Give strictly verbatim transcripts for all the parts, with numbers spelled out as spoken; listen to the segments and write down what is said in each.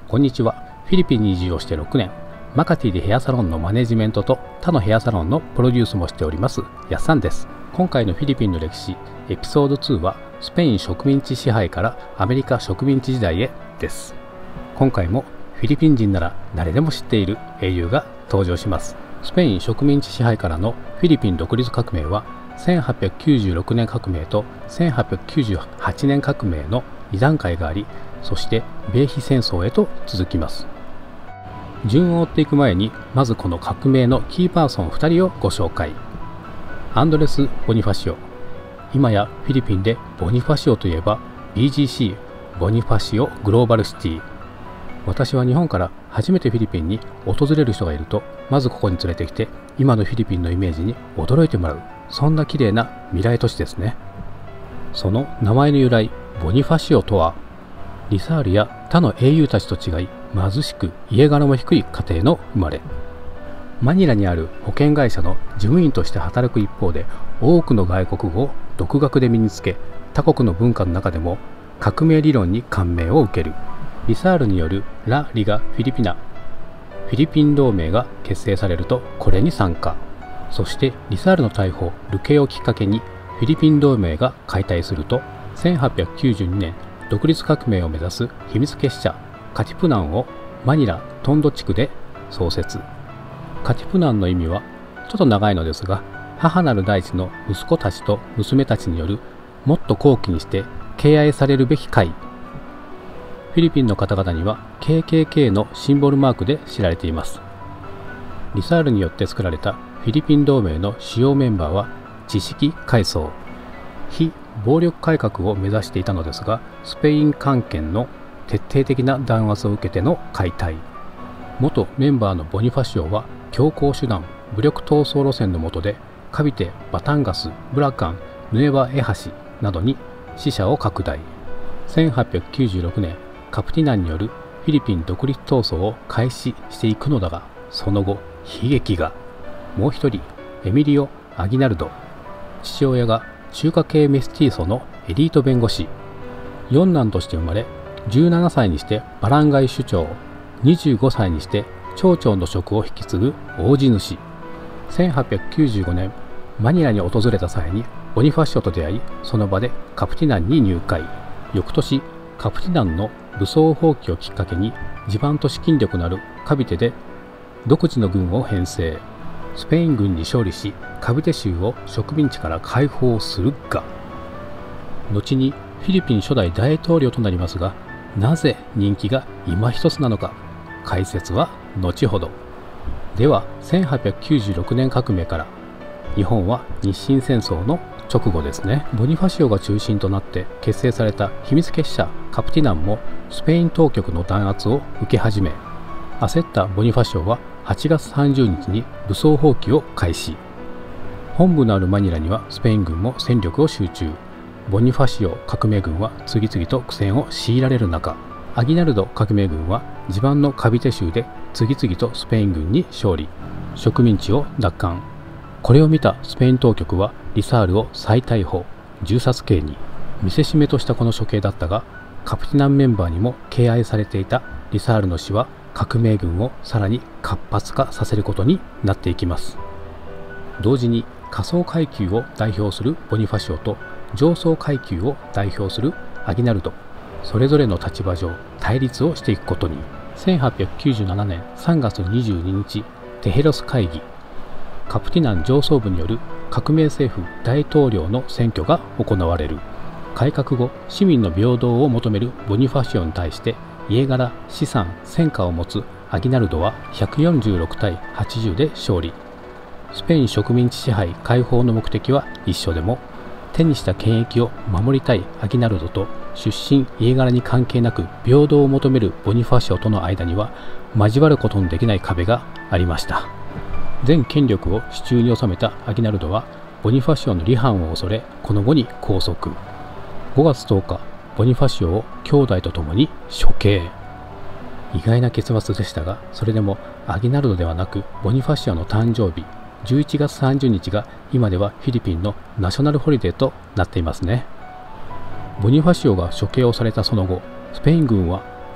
こんにちは。フィリピンに移住をしてろくねん、マカティでヘアサロンのマネジメントと他のヘアサロンのプロデュースもしておりますやっさんです。今回のフィリピンの歴史エピソードツーはスペイン植民地支配からアメリカ植民地時代へです。今回もフィリピン人なら誰でも知っている英雄が登場します。スペイン植民地支配からのフィリピン独立革命はせんはっぴゃくきゅうじゅうろくねん革命とせんはっぴゃくきゅうじゅうはちねん革命のに段階があり、そして米菲戦争へと続きます。順を追っていく前に、まずこの革命のキーパーソンふたりをご紹介。アンドレス・ボニファシオ。今やフィリピンでボニファシオといえば ビージーシー ボニファシオグローバルシティ。私は日本から初めてフィリピンに訪れる人がいると、まずここに連れてきて今のフィリピンのイメージに驚いてもらう、そんな綺麗な未来都市ですね。その名前の由来、ボニファシオとは、リサールや他の英雄たちと違い貧しく家柄も低い家庭の生まれ。マニラにある保険会社の事務員として働く一方で、多くの外国語を独学で身につけ、他国の文化の中でも革命理論に感銘を受ける。リサールによるラ・リガ・フィリピナ、フィリピン同盟が結成されるとこれに参加。そしてリサールの逮捕ルケをきっかけにフィリピン同盟が解体すると、せんはっぴゃくきゅうじゅうにねん独立革命を目指す秘密結社カティプナンをマニラ・トンド地区で創設。カティプナンの意味はちょっと長いのですが、母なる大地の息子たちと娘たちによるもっと高貴にして敬愛されるべき会。フィリピンの方々には ケーケーケー のシンボルマークで知られています。リサールによって作られたフィリピン同盟の主要メンバーは知識階層、非暴力改革を目指していたのですが、スペイン官権の徹底的な弾圧を受けての解体。元メンバーのボニファシオは強硬手段、武力闘争路線の下でカビテ、バタンガス、ブラカン、ヌエバ・エハシなどに死者を拡大。せんはっぴゃくきゅうじゅうろくねんカプティナンによるフィリピン独立闘争を開始していくのだが、その後悲劇が。もう一人、エミリオ・アギナルド。父親が中華系メスティーソのエリート弁護士。四男として生まれ、じゅうななさいにしてバランガイ首長、にじゅうごさいにして町長の職を引き継ぐ大地主。せんはっぴゃくきゅうじゅうごねんマニラに訪れた際にボニファシオと出会い、その場でカプティナンに入会。翌年カプティナンの武装蜂起をきっかけに地盤と資金力のあるカビテで独自の軍を編成。スペイン軍に勝利し、カビテ州を植民地から解放するが、後にフィリピン初代大統領となりますが、なぜ人気が今一つなのか、解説は後ほど。ではせんはっぴゃくきゅうじゅうろくねん革命から、日本は日清戦争の直後ですね。ボニファシオが中心となって結成された秘密結社カプティナンもスペイン当局の弾圧を受け始め、焦ったボニファシオははちがつさんじゅうにちに武装蜂起を開始。本部のあるマニラにはスペイン軍も戦力を集中。ボニファシオ革命軍は次々と苦戦を強いられる中、アギナルド革命軍は地盤のカビテ州で次々とスペイン軍に勝利、植民地を奪還。これを見たスペイン当局はリサールを再逮捕、銃殺刑に。見せしめとしたこの処刑だったが、カプティナンメンバーにも敬愛されていたリサールの死は革命軍をさらに活発化させることになっていきます。同時に下層階級を代表するボニファシオと上層階級を代表するアギナルド、それぞれの立場上対立をしていくことに。せんはっぴゃくきゅうじゅうななねんさんがつにじゅうににちテヘロス会議。カプティナン上層部による革命政府大統領の選挙が行われる。改革後、市民の平等を求めるボニファシオに対して家柄、資産、戦果を持つアギナルドはひゃくよんじゅうろくたいはちじゅうで勝利。スペイン植民地支配解放の目的は一緒でも、手にした権益を守りたいアギナルドと出身家柄に関係なく平等を求めるボニファシオとの間には交わることのできない壁がありました。全権力を手中に収めたアギナルドはボニファシオの離反を恐れ、この後に拘束。ごがつとおか、ボニファシオを兄弟と共に処刑。意外な結末でしたが、それでもアギナルドではなくボニファシオの誕生日じゅういちがつさんじゅうにちが今ではフィリピンのナショナルホリデーとなっていますね。ボニファシオが処刑をされたその後、スペイン軍は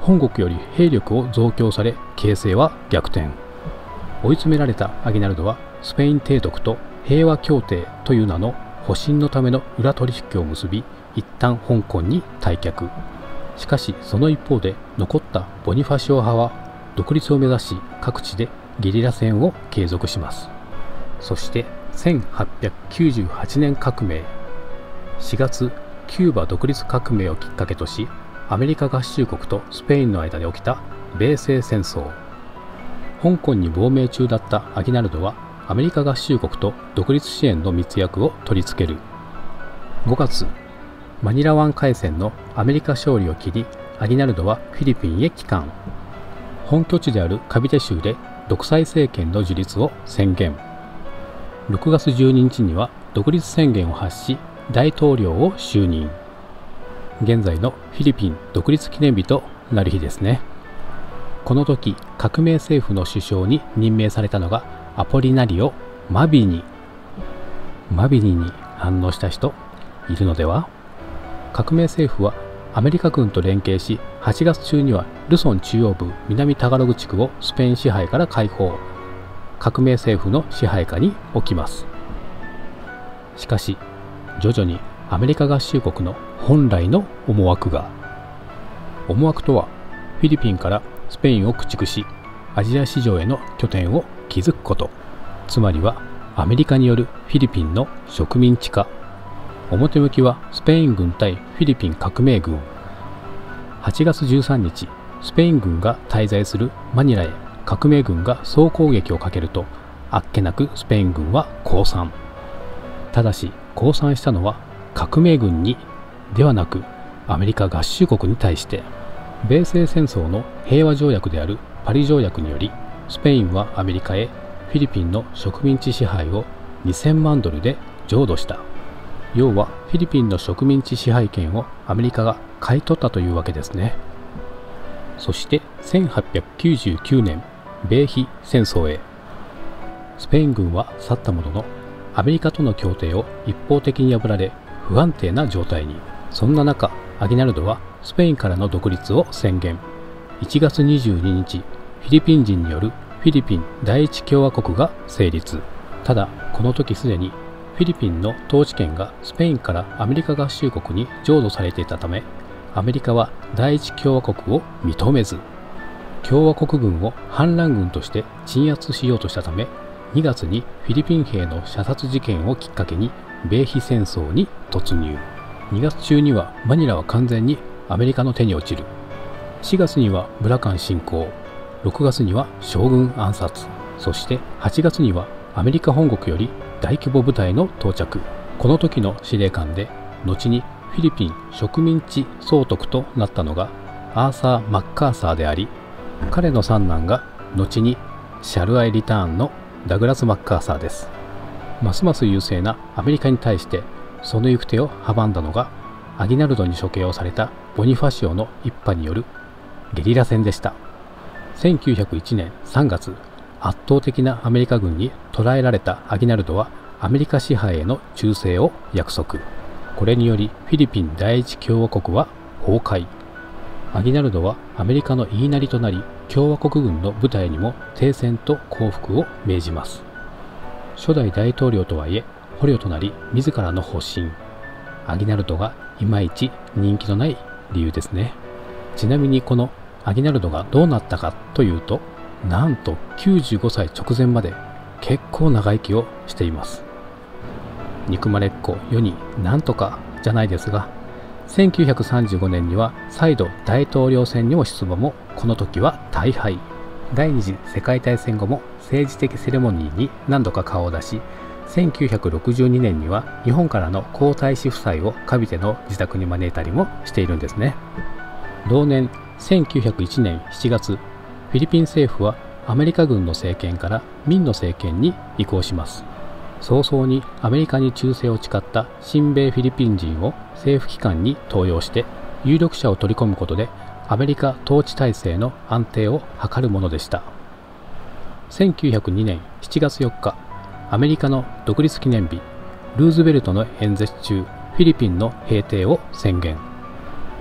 本国より兵力を増強され形勢は逆転。追い詰められたアギナルドはスペイン提督と平和協定という名の保身のための裏取引を結び、一旦香港に退却。しかしその一方で残ったボニファシオ派は独立を目指し各地でゲリラ戦を継続します。そしてせんはっぴゃくきゅうじゅうはちねん革命。しがつ、キューバ独立革命をきっかけとし、アメリカ合衆国とスペインの間で起きた米西戦争。香港に亡命中だったアギナルドはアメリカ合衆国と独立支援の密約を取り付ける。ごがつ、マニラ湾海戦のアメリカ勝利を機にアギナルドはフィリピンへ帰還。本拠地であるカビテ州で独裁政権の樹立を宣言。ろくがつじゅうににちには独立宣言を発し大統領を就任。現在のフィリピン独立記念日となる日ですね。この時革命政府の首相に任命されたのがアポリナリオ・マビニ。マビニに反応した人いるのでは。革命政府はアメリカ軍と連携し、はちがつ中にはルソン中央部南タガログ地区をスペイン支配から解放。革命政府の支配下に置きます。しかし徐々にアメリカ合衆国の本来の思惑が。思惑とはフィリピンからスペインを駆逐しアジア市場への拠点を築くこと。つまりはアメリカによるフィリピンの植民地化。表向きはスペイン軍対フィリピン革命軍。はちがつじゅうさんにち、スペイン軍が滞在するマニラへ革命軍が総攻撃をかけると、あっけなくスペイン軍は降参。ただし降参したのは革命軍にではなくアメリカ合衆国に対して。米西戦争の平和条約であるパリ条約により、スペインはアメリカへフィリピンの植民地支配をにせんまんドルで譲渡した。要はフィリピンの植民地支配権をアメリカが買い取ったというわけですね。そしてせんはっぴゃくきゅうじゅうきゅうねん、米菲戦争へ。スペイン軍は去ったものの、アメリカとの協定を一方的に破られ不安定な状態に。そんな中、アギナルドはスペインからの独立を宣言。いちがつにじゅうににち、フィリピン人によるフィリピン第一共和国が成立。ただこの時すでにフィリピンの統治権がスペインからアメリカ合衆国に譲渡されていたため、アメリカは第一共和国を認めず、共和国軍を反乱軍として鎮圧しようとしたため、にがつにフィリピン兵の射殺事件をきっかけに米菲戦争に突入。にがつ中にはマニラは完全にアメリカの手に落ちる。しがつにはブラカン侵攻、ろくがつには将軍暗殺、そしてはちがつにはアメリカ本国より大規模部隊の到着。この時の司令官で後にフィリピン植民地総督となったのがアーサー・マッカーサーであり、彼の三男が後にシャルアイ・リターンのダグラス・マッカーサーです。ますます優勢なアメリカに対してその行く手を阻んだのがアギナルドに処刑をされたボニファシオの一派によるゲリラ戦でした。せんきゅうひゃくいちねんさんがつ、圧倒的なアメリカ軍に捕らえられたアギナルドはアメリカ支配への忠誠を約束。これによりフィリピン第一共和国は崩壊。アギナルドはアメリカの言いなりとなり、共和国軍の部隊にも停戦と降伏を命じます。初代大統領とはいえ捕虜となり自らの保身。アギナルドがいまいち人気のない理由ですね。ちなみにこのアギナルドがどうなったかというと、なんときゅうじゅうごさい直前まで結構長生きをしています。憎まれっ子世になんとかじゃないですが、せんきゅうひゃくさんじゅうごねんには再度大統領選にも出馬も、この時は大敗。第二次世界大戦後も政治的セレモニーに何度か顔を出し、せんきゅうひゃくろくじゅうにねんには日本からの皇太子夫妻をカビテの自宅に招いたりもしているんですね。同年せんきゅうひゃくいちねんしちがつ、フィリピン政府はアメリカ軍の政権から民の政権に移行します。早々にアメリカに忠誠を誓った親米フィリピン人を政府機関に登用して有力者を取り込むことでアメリカ統治体制の安定を図るものでした。せんきゅうひゃくにねんしちがつよっか、アメリカの独立記念日、ルーズベルトの演説中、フィリピンの平定を宣言。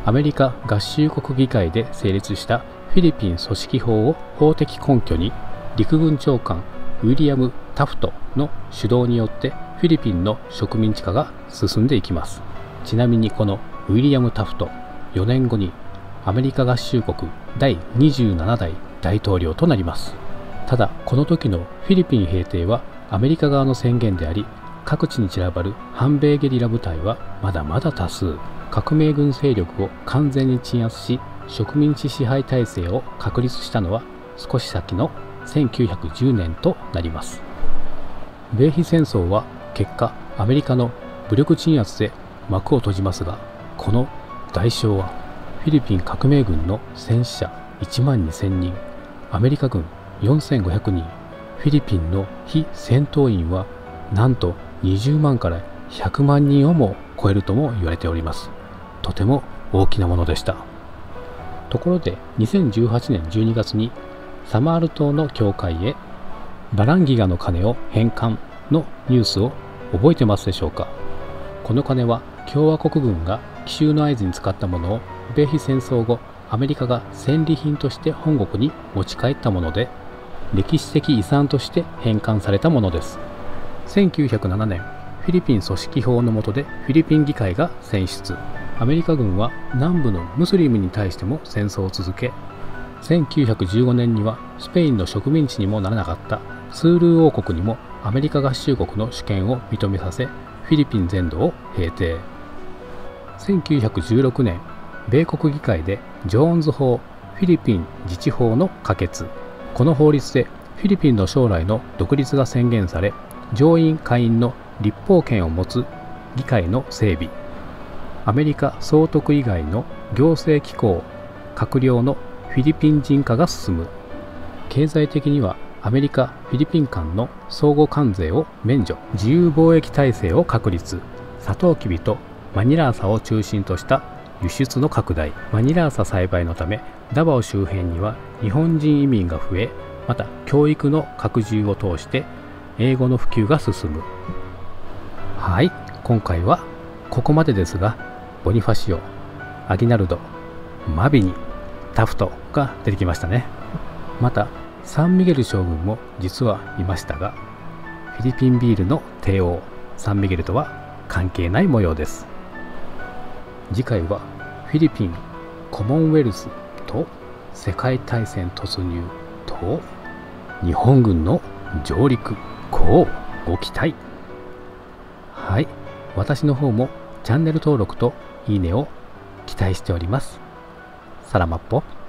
アメリカ合衆国議会で成立したフィリピン組織法を法的根拠に、陸軍長官ウィリアム・タフトの主導によってフィリピンの植民地化が進んでいきます。ちなみにこのウィリアム・タフト、よねんごにアメリカ合衆国だいにじゅうななだい大統領となります。ただこの時のフィリピン平定はアメリカ側の宣言であり、各地に散らばる反米ゲリラ部隊はまだまだ多数。革命軍勢力を完全に鎮圧し、植民地支配体制を確立したのは少し先のせんきゅうひゃくじゅうねんとなります。米菲戦争は結果アメリカの武力鎮圧で幕を閉じますが、この代償はフィリピン革命軍の戦死者いちまんにせんにん、アメリカ軍よんせんごひゃくにん、フィリピンの非戦闘員はなんとにじゅうまんからひゃくまんにんをも超えるとも言われております。とても大きなものでした。ところでにせんじゅうはちねんじゅうにがつにサマール島の教会へバランギガの金を返還のニュースを覚えてますでしょうか。この金は共和国軍が奇襲の合図に使ったものを米菲戦争後アメリカが戦利品として本国に持ち帰ったもので、歴史的遺産として返還されたものです。せんきゅうひゃくななねん、フィリピン組織法の下でフィリピン議会が選出。アメリカ軍は南部のムスリムに対しても戦争を続け、せんきゅうひゃくじゅうごねんにはスペインの植民地にもならなかったスールー王国にもアメリカ合衆国の主権を認めさせ、フィリピン全土を平定。せんきゅうひゃくじゅうろくねん、米国議会でジョーンズ法フィリピン自治法の可決。この法律でフィリピンの将来の独立が宣言され、上院下院の立法権を持つ議会の整備。アメリカ総督以外の行政機構閣僚のフィリピン人化が進む。経済的にはアメリカ・フィリピン間の相互関税を免除、自由貿易体制を確立、サトウキビとマニラーサを中心とした輸出の拡大。マニラーサ栽培のためダバオ周辺には日本人移民が増え、また教育の拡充を通して英語の普及が進む。はい、今回はここまでですが、ボニファシオ、アギナルド、マビニ、タフトが出てきましたね。またサンミゲル将軍も実はいましたが、フィリピンビールの帝王サンミゲルとは関係ない模様です。次回はフィリピン、コモンウェルスと世界大戦突入と日本軍の上陸、こうご期待。はい、私の方もチャンネル登録といいねを期待しております。サラマッポ。